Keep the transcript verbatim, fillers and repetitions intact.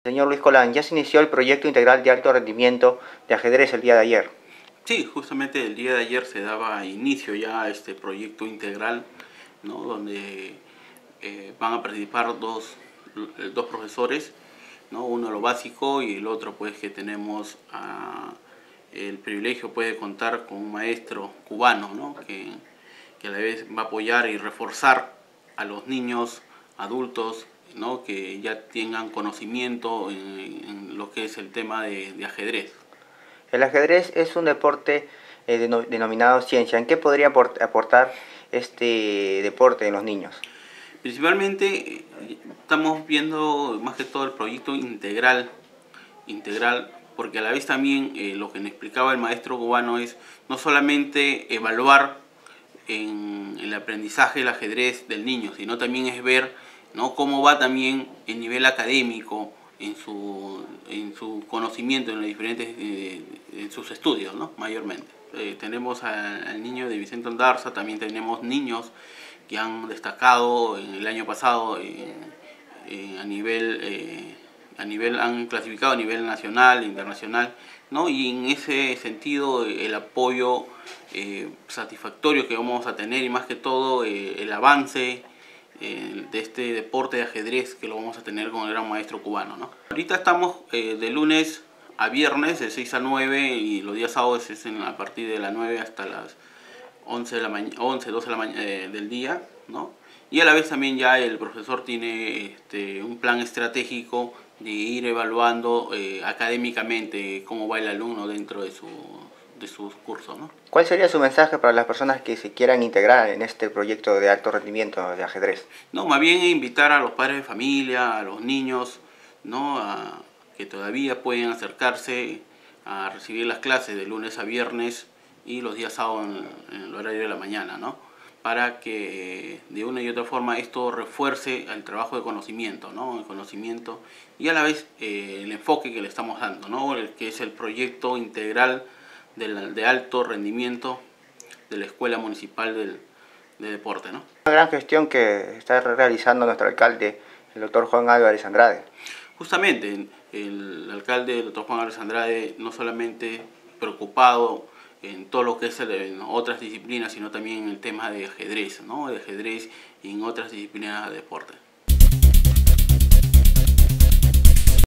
Señor Luis Colán, ya se inició el proyecto integral de alto rendimiento de ajedrez el día de ayer. Sí, justamente el día de ayer se daba inicio ya a este proyecto integral, ¿no? Donde eh, van a participar dos, dos profesores, ¿no? Uno lo básico y el otro pues que tenemos a, el privilegio puede contar con un maestro cubano, ¿no? que, que a la vez va a apoyar y reforzar a los niños, adultos, ¿no? Que ya tengan conocimiento en, en lo que es el tema de, de ajedrez. El ajedrez es un deporte eh, denominado ciencia. ¿En qué podría aportar este deporte en los niños? Principalmente estamos viendo más que todo el proyecto integral, integral porque a la vez también eh, lo que nos explicaba el maestro cubano es no solamente evaluar en el aprendizaje del ajedrez del niño, sino también es ver, ¿no?, cómo va también el nivel académico en su, en su conocimiento en los diferentes eh, en sus estudios, ¿no?, mayormente. Eh, tenemos al, al niño de Vicente Ondarza, también tenemos niños que han destacado en el año pasado eh, eh, a nivel eh, a nivel han clasificado a nivel nacional e internacional, ¿no? Y en ese sentido el apoyo eh, satisfactorio que vamos a tener y más que todo eh, el avance eh, de este deporte de ajedrez que lo vamos a tener con el gran maestro cubano, ¿no? Ahorita estamos eh, de lunes a viernes de seis a nueve y los días sábados es en, a partir de las nueve hasta las once, de la once doce de la mañana, eh, del día, ¿no? Y a la vez también ya el profesor tiene este, un plan estratégico de ir evaluando eh, académicamente cómo va el alumno dentro de, su, de sus cursos, ¿no? ¿Cuál sería su mensaje para las personas que se quieran integrar en este proyecto de alto rendimiento de ajedrez? No, más bien invitar a los padres de familia, a los niños, ¿no?, a, que todavía pueden acercarse a recibir las clases de lunes a viernes y los días sábados en, en el horario de la mañana, ¿no?, para que de una y otra forma esto refuerce el trabajo de conocimiento, ¿no?, el conocimiento y a la vez eh, el enfoque que le estamos dando, ¿no?, el que es el proyecto integral de, de alto rendimiento de la Escuela Municipal del, de Deporte, ¿no? Una gran gestión que está realizando nuestro alcalde, el doctor Juan Álvarez Andrade. Justamente, el alcalde, el doctor Juan Álvarez Andrade, no solamente preocupado en todo lo que es en otras disciplinas, sino también en el tema de ajedrez, ¿no?, de ajedrez y en otras disciplinas de deporte.